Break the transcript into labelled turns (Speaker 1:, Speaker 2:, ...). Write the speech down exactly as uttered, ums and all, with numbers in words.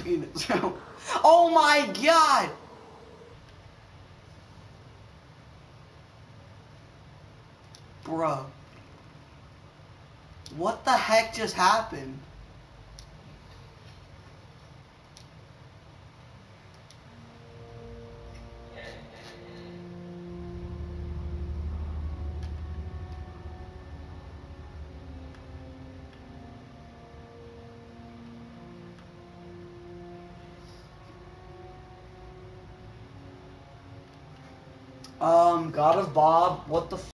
Speaker 1: penis. Oh my god! Bruh. What the heck just happened? Um, God of Bob, what the f-